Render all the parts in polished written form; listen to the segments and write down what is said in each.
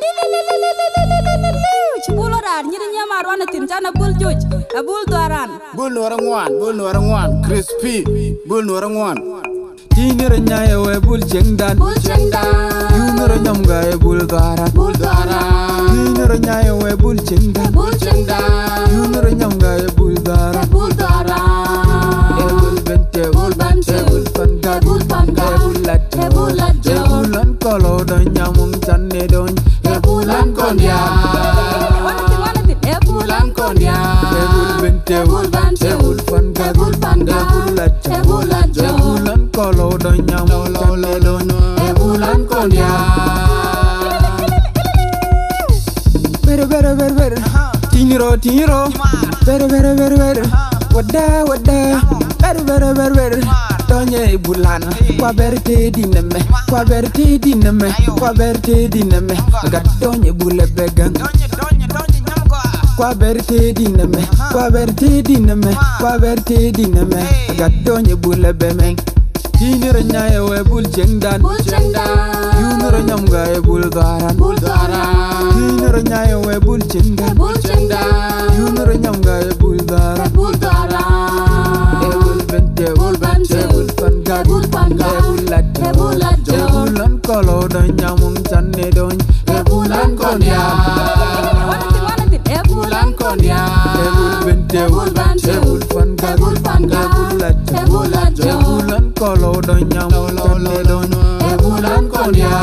Cibulorar nyirinya marwana tinjana bul juj abul tuaran bul norangwan crispy bul norangwan Tinira nyaya we bul chengdan Yunira nyamga e bul tuaran Tinira nyaya we bul chengdan Yunira nyamga e bul tuaran E bul bente e bul panga e bul latja e bulan kolo don nyamum channe don e bulan kondia e bulan kondia e bul bente e bul panga e bul latja e bulan kolo don nyamum channe don e bulan kondia Ber Tiniro Ber Wada Ber Donye bulana Kwa berte diname Agat donye bule began Kwa berte diname Agat donye bule bemeng Tinira nyaya we bul chengdan Yunira nyamga e bul garan Tinira nyaya we bul chengdan Yunira nyamga e bul garan E bul bente e bul panga e bul latja e bulan kolo don nyamum channe don e bulan kondia e bulan kondia e bul bente e bul panga e bul latja e bulan kolo don nyamum channe don e bulan kondia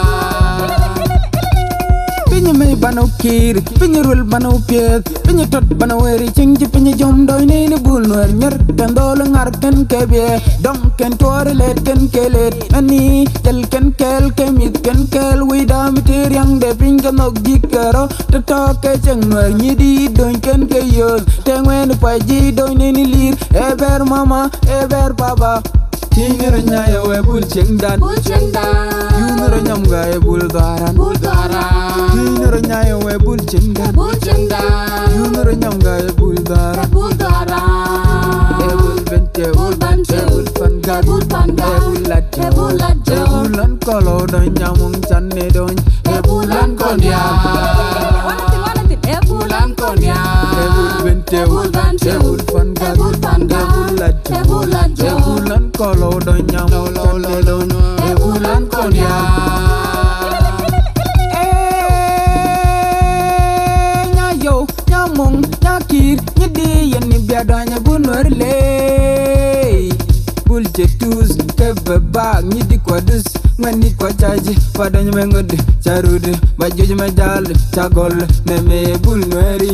Pinya me banu kir, pinya rul banu piet, pinya tot banu weri cingji pinya jom doi ni bul nuer nyer ken dol ngar ken kebie dong ken tuare let ken kelet ani tel ken kel kemit ken kel wida mitir yang de pinga nok jikero to ke ceng nuer nyidi don ken ke yos tengwen pa ji doi ni lir eber mama eber baba Tinira nyaya we bul chengdan Yunira nyamga e bul garan Tinira nyaya we bul chengdan Yunira nyamga e bul garan E bul bente e bul panga e bul latja e bulan kolo don nyamum channe don e bulan kondia e bulan kondia e bul bente e bul panga e bul latja e bulan kolo don nyamum channe don e bulan kondia Nyamung nyakir nyedi yeni biadanya bunur le bul jetus kebeba nyidi kwadus mani kwa chaji padanya mengod charude bajuj majal chagol neme bul nueri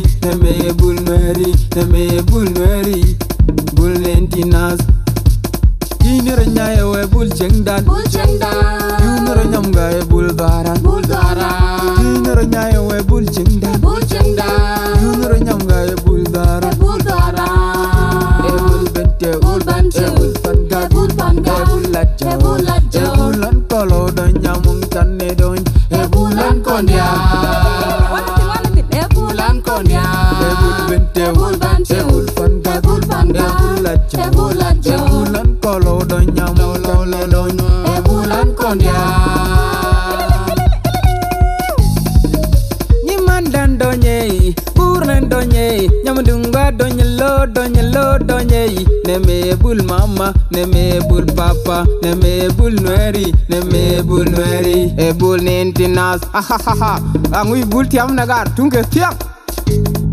bul lentinas Tinira nyaya we bul chengdan Yunira nyamga e bul garan Tinira nyaya we bul chengdan Yunira nyamga e bul garan E bul bente e bul panga e bul latja e bulan kolo don nyamum channe don e bulan kondia e bulan kondia e bul bente e bul panga e bul latja e bulan kolo don nyamum channe don e bulan kondia Nyimandan donye Purnan donye Nyamdungba donye lo donye Neme bul mama Neme bul papa Neme bul nueri E bul nintinas Ha Angui bul tiam nagar Tungke tiang